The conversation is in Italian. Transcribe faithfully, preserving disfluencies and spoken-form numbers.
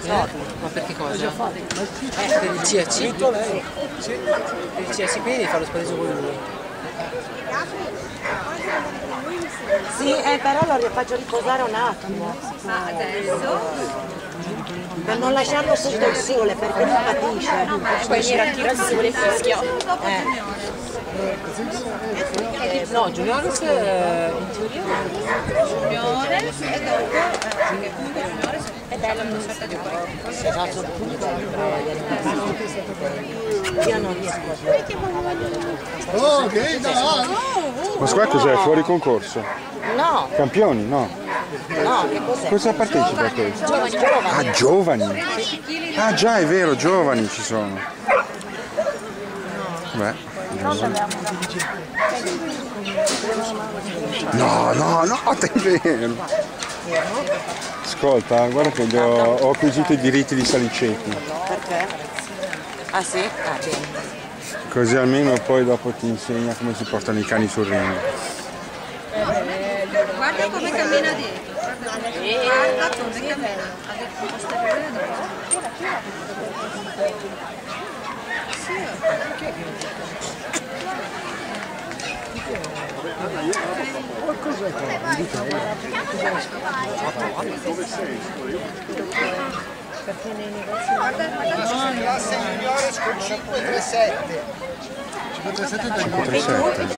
fatti. Ma perché cosa? L'ho già fatti. Eh, per il C A C? Vinto lei. Sì. Per il C A C quindi devi fare lo spareggio con lui. Sì, eh, però lo faccio riposare un attimo. Adesso? Per non lasciarlo sotto il sole, perché non capisce. Poi mi rattira il sole fischio. Eh. No, Juniores eh, in teoria. Juniores e dopo, perché comunque Juniores è bello una sorta di poi. Esatto, io non riesco a Oh, che dai! Ma scusa, cos'è? Fuori concorso? No, Campioni? No. no, che cos'è? Cosa partecipa a questo? Giovani, giovani. Ah, giovani! Ah già, è vero, giovani ci sono. Beh, giovani. No, no, no, te è vero. Ascolta, guarda che gli ho, ho acquisito i diritti di Saliceti. Perché? Ah sì? Ah, bene. Così almeno poi dopo ti insegna come si portano i cani sul ring. Guarda come cammina dietro. Guarda come cammina. Ha detto un posteriore Qualcosa Classe juniores con cinque tre sette. cinque tre sette.